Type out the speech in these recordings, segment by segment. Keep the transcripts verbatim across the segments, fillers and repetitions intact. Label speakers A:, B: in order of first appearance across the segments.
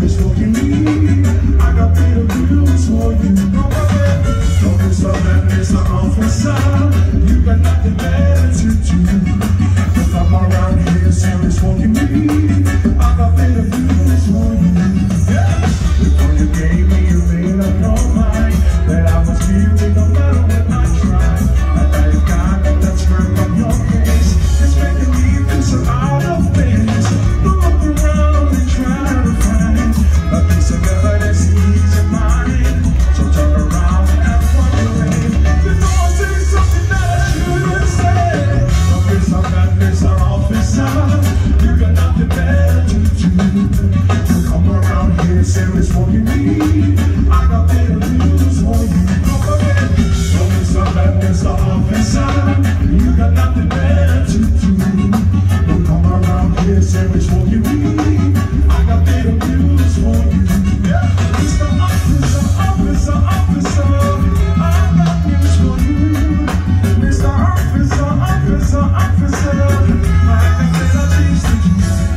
A: Service for you. I got better views for you. Don't be so bad, Mister Officer. You got nothing better to do. If I'm around here, service for you. I got better views for you. Before you gave me, you made up your mind that I was feeling no matter what I tried. And I got that smirk on your face. It's making me feel so out of place. Look around and try to find a piece of evidence ease your mind. So turn around and act wondering. You know I'm saying something that I shouldn't say. Don't be so bad, Mister Officer. You got nothing better to do. So come around here, serious for you. I got better news for you. Don't forget. Don't be so bad, Mister Officer. You got nothing better to do. So come around here, serious for you. I got better news for you. Mister Officer, Officer, Officer, I got news for you. Mister Officer, Officer, Officer, I got better things to do.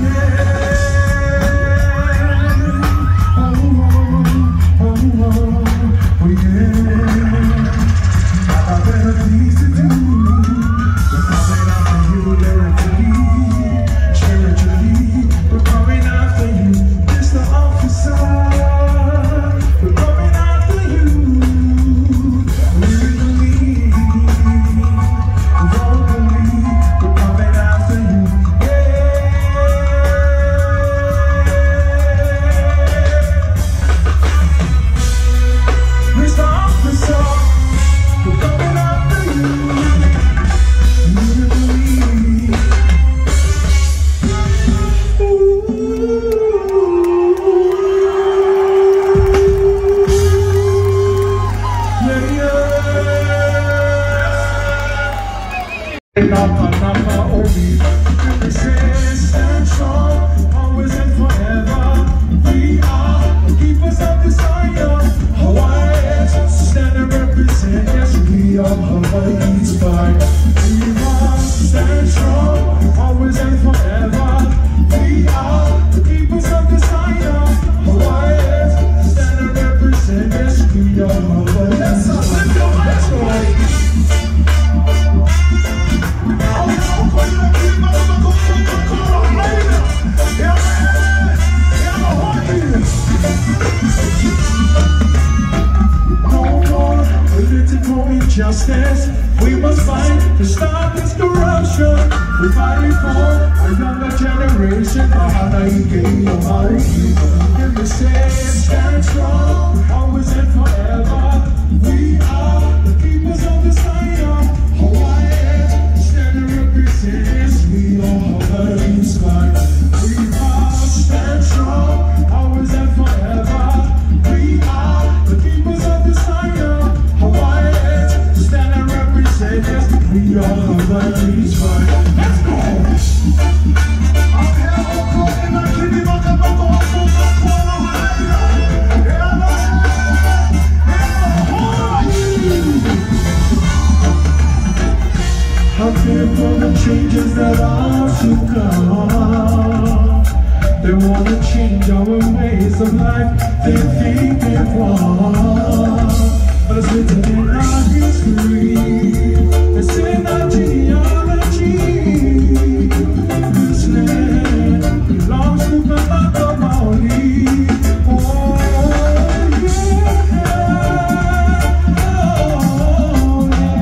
A: Yeah. Oh, oh, oh, oh, oh, yeah. I got better things to do. We're coming after you lyrically, spiritually. We're coming after you, Mister Officer. We're coming after you, lyrically, vocally. We're coming after you, yeah. Mister Officer, we're coming after you, lyrically. Number, number, only. This is stand strong, always and forever. We are the keepers of desire. Hawaiians stand and represent. Yes, we are Hawaii's fight. We must stand strong, always and forever. We are the keepers of desire. Hawaiians stand and represent. Yes, we are Hawaii's fight. Let's go. Justice, we must fight to stop this corruption. We're fighting for a younger generation. If you say stand strong, always and forever. We are the keepers of the fire. Hawaiians stand and represent. We are Hawaii's fight. We must stand strong, always and forever. We are the keepers of the fire. Hawaiians stand and represent. Yes, we are Hawaii's fight. Let's go. I fear for the changes that are to come. They want to change our ways of life. They think they're wrong. But it's written in our history. It's in our genealogy. This land belongs to the Mother Maoli. Oh, yeah. Oh,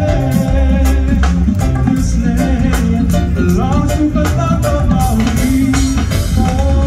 A: yeah. This land belongs to the Mother Maoli. Oh,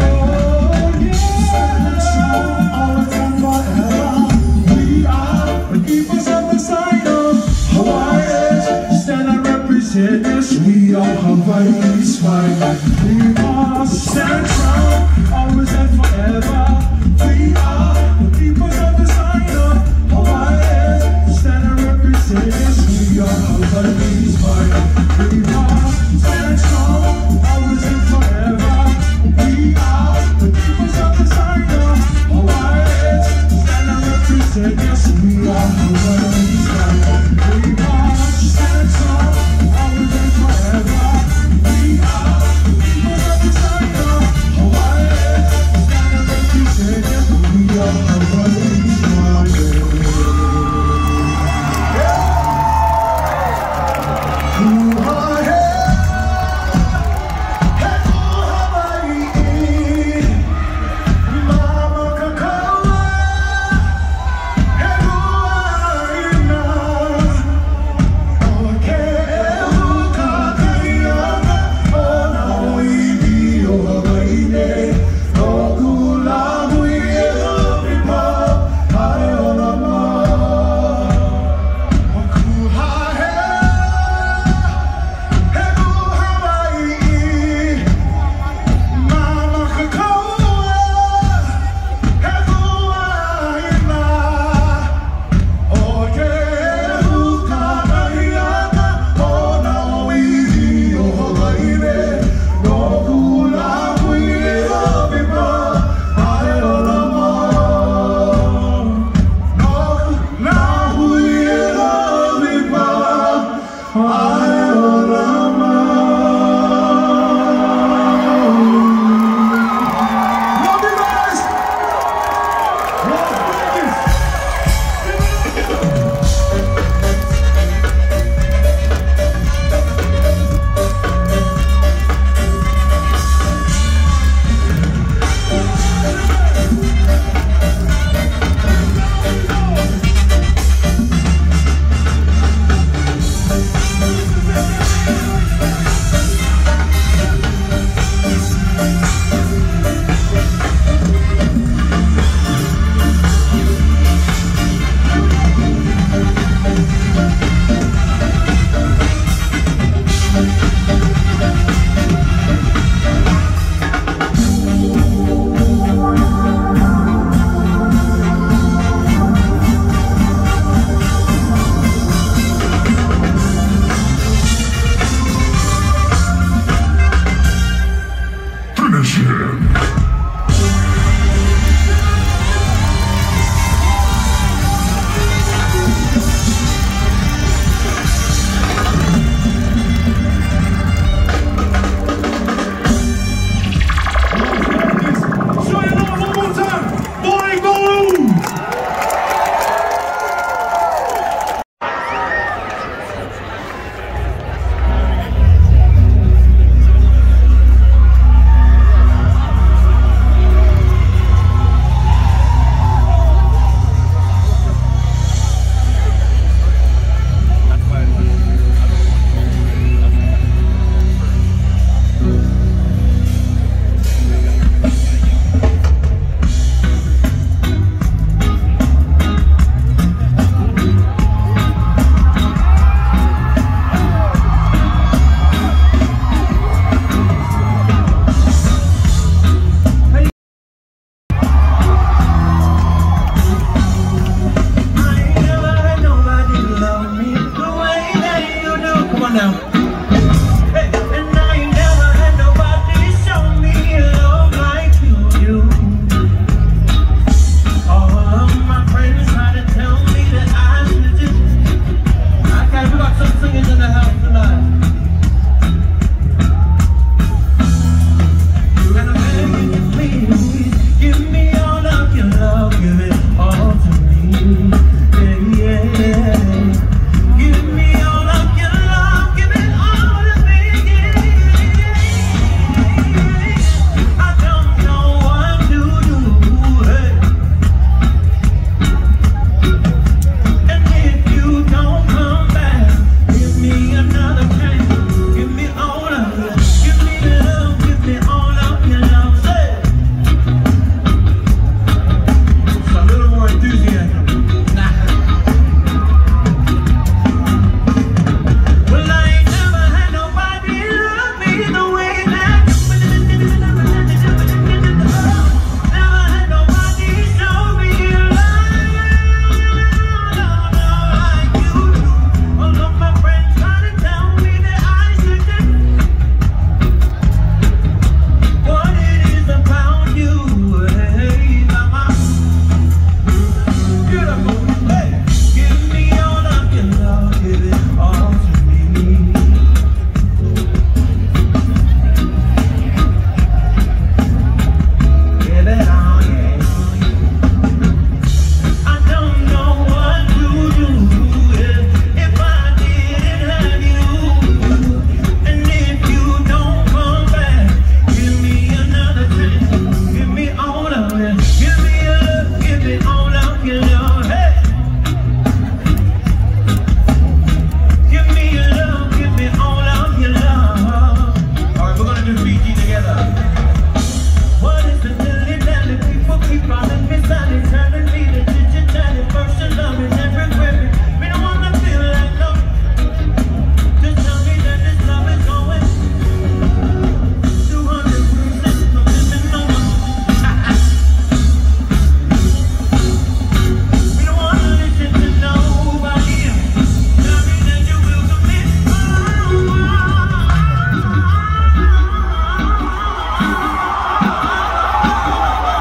A: yeah. So always and forever. We are the keepers of the Zion. Hawaiians stand and represent. Yes, we are Hawaii's fight. We must stand strong, always and forever. We are the keepers of the Zion. Hawaiians stand and represent. Yes, we are Hawaii's fight. We must stand strong, always and forever. We are the keepers of the Zion. Hawaiians stand and represent. Yes, we are Hawaii's fight. We must stand strong, always and forever. We are the keepers of the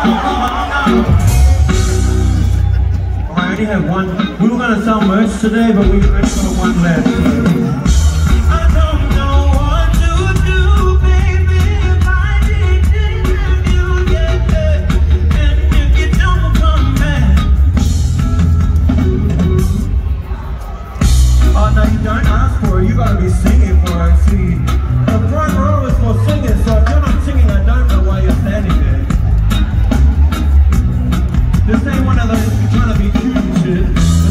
B: already have one. We were gonna sell merch today, but we only got one left. I don't know what to do, baby, if I didn't have you, yeah. And if you don't come back, oh no, you don't ask for it. You gotta be singing for it. See, the front row is for singing, so if you're not singing, I don't know why you're standing there. This ain't one of those you're trying to be cute and shit.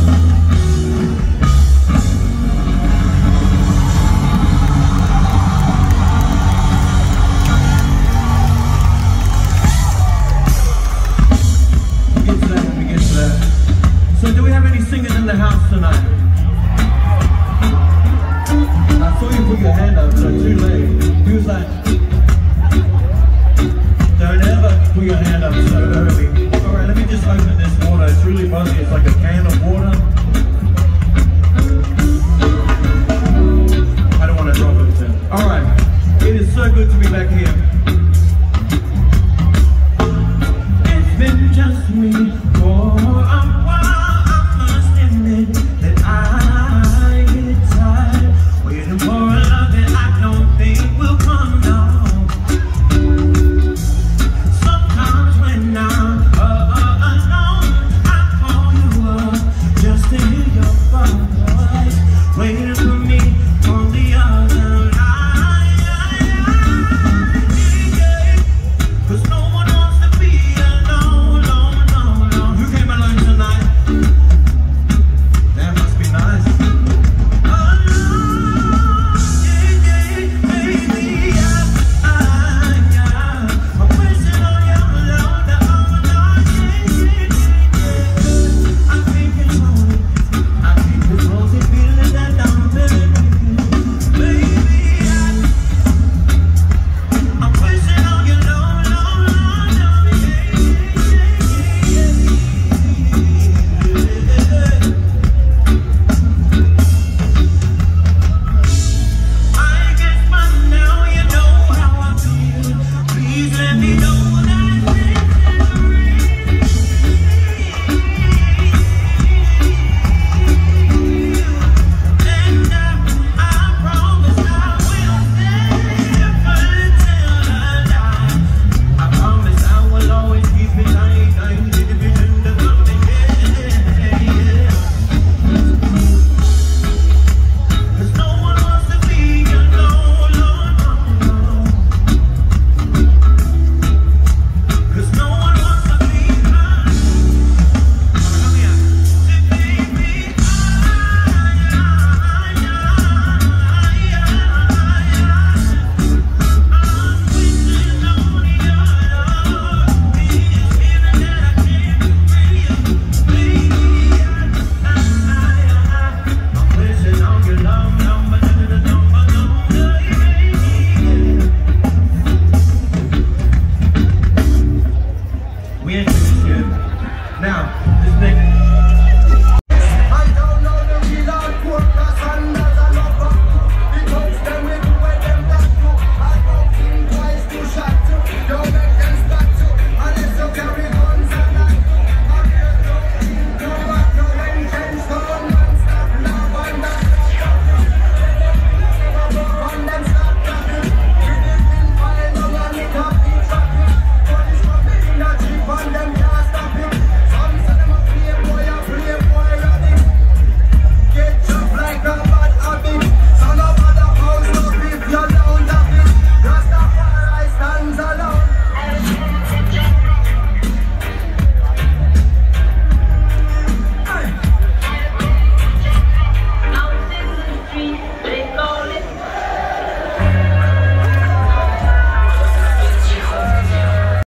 B: We'll get to that when we get to that. So do we have any singers in the house tonight? I saw you put your hand up, so too late. He was like, don't ever put your hand up so early. Alright, let me just open this water. It's really fuzzy. It's like a can of water. I don't want to drop it. Alright, it is so good to be back here. It's been just me for a while. I must admit that I get tired waiting for a love that I don't think will come down. Now, this next